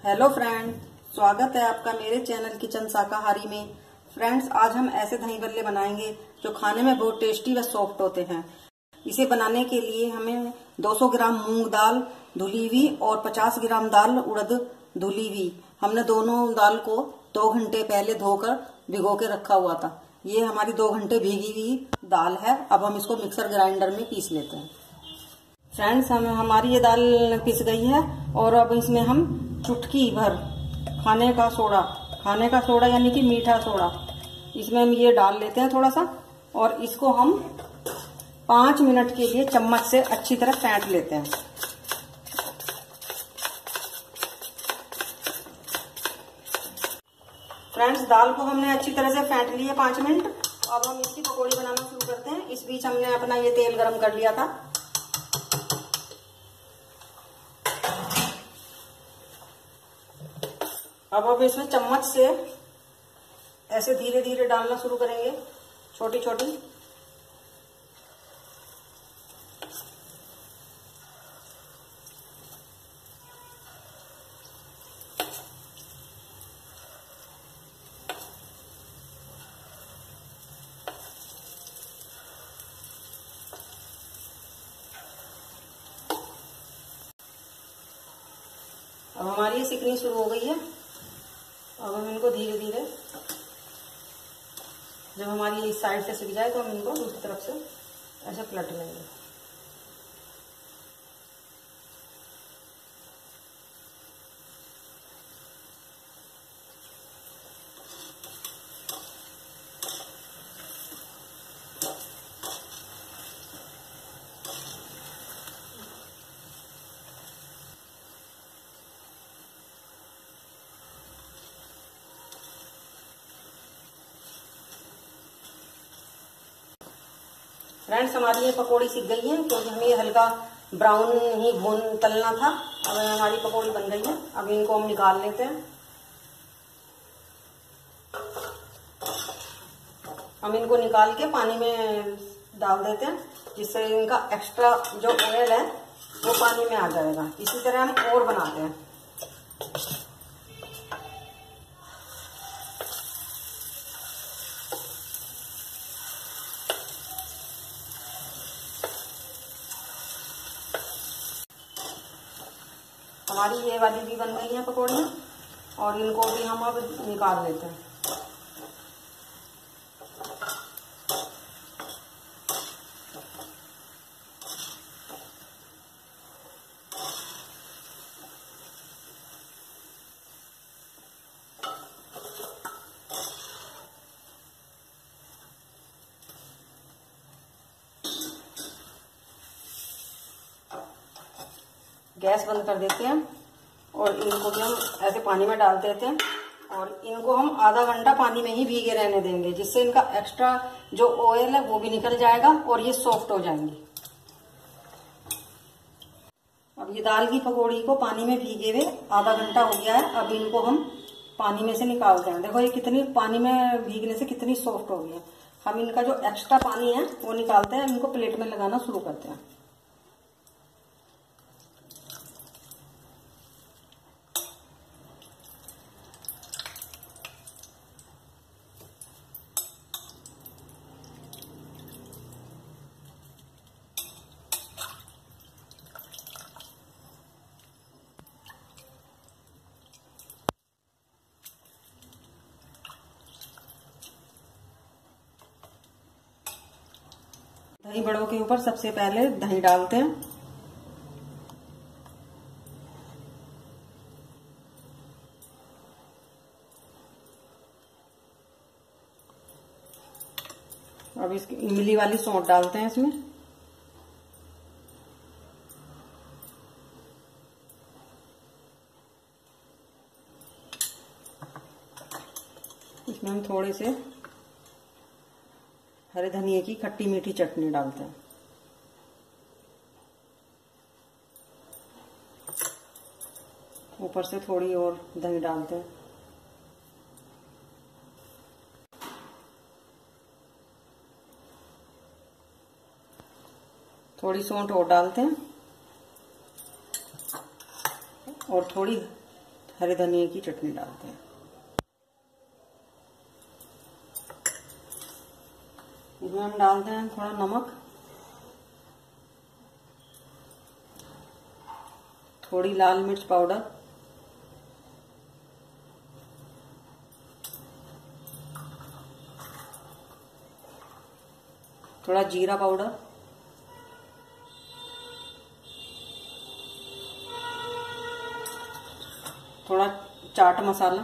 Hello friend, स्वागत है आपका मेरे चैनल किचन शाकाहारी में। फ्रेंड्स, आज हम ऐसे दही बल्ले बनाएंगे जो खाने में बहुत टेस्टी व सॉफ्ट होते हैं। इसे बनाने के लिए हमें 200 ग्राम मूंग दाल धुली हुई और 50 ग्राम दाल उड़द धुली हुई। हमने दोनों दाल को 2 घंटे पहले धोकर भिगो के रखा हुआ था। ये हमारी 2 घंटे भीगी हुई दाल है। अब हम इसको मिक्सर ग्राइंडर में पीस लेते हैं। फ्रेंड्स, हमारी ये दाल पिस गई है और अब इसमें हम चुटकी भर खाने का सोडा यानी कि मीठा सोडा इसमें हम ये डाल लेते हैं थोड़ा सा, और इसको हम 5 मिनट के लिए चम्मच से अच्छी तरह फेंट लेते हैं। फ्रेंड्स, दाल को हमने अच्छी तरह से फेंट ली है 5 मिनट। अब हम इसकी पकौड़ी बनाना शुरू करते हैं। इस बीच हमने अपना ये तेल गरम कर लिया था। अब इसमें चम्मच से ऐसे धीरे धीरे डालना शुरू करेंगे, छोटी छोटी। अब हमारी ये सिकनी शुरू हो गई है। अब हम इनको धीरे धीरे, जब हमारी इस साइड से सिक जाए तो हम इनको दूसरी तरफ से ऐसे पलट लेंगे। फ्रेंड्स, हमारी ये पकौड़ी सिक गई है क्योंकि हमें ये हल्का ब्राउन ही भून तलना था। अब हमारी पकौड़ी बन गई है। अब इनको हम निकाल लेते हैं। हम इनको निकाल के पानी में डाल देते हैं, जिससे इनका एक्स्ट्रा जो ऑयल है वो पानी में आ जाएगा। इसी तरह हम और बनाते हैं। हमारी ये वाली भी बन गई है पकौड़ियाँ, और इनको भी हम अब निकाल लेते हैं। गैस बंद कर देते हैं और इनको भी हम ऐसे पानी में डाल देते हैं, और इनको हम आधा घंटा पानी में ही भीगे रहने देंगे, जिससे इनका एक्स्ट्रा जो ऑयल है वो भी निकल जाएगा और ये सॉफ्ट हो जाएंगे। अब ये दाल की पकौड़ी को पानी में भीगे हुए आधा घंटा हो गया है। अब इनको हम पानी में से निकालते हैं। देखो ये कितनी पानी में भीगने से कितनी सॉफ्ट हो गई है। हम इनका जो एक्स्ट्रा पानी है वो निकालते हैं, इनको प्लेट में लगाना शुरू करते हैं। दही बड़ों के ऊपर सबसे पहले दही डालते हैं। अब इसकी इमली वाली सौंठ डालते हैं इसमें। इसमें हम थोड़े से हरे धनिए की खट्टी मीठी चटनी डालते हैं। ऊपर से थोड़ी और दही डालते हैं। थोड़ी सौंठ और डालते हैं और थोड़ी हरे धनिया की चटनी डालते हैं। इसमें हम डालते हैं थोड़ा नमक, थोड़ी लाल मिर्च पाउडर, थोड़ा जीरा पाउडर, थोड़ा चाट मसाला।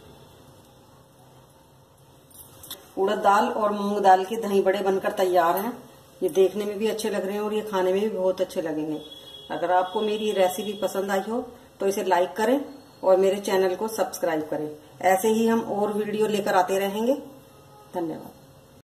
उड़द दाल और मूंग दाल के दही बड़े बनकर तैयार हैं। ये देखने में भी अच्छे लग रहे हैं और ये खाने में भी बहुत अच्छे लगेंगे। अगर आपको मेरी रेसिपी पसंद आई हो तो इसे लाइक करें और मेरे चैनल को सब्सक्राइब करें। ऐसे ही हम और वीडियो लेकर आते रहेंगे। धन्यवाद।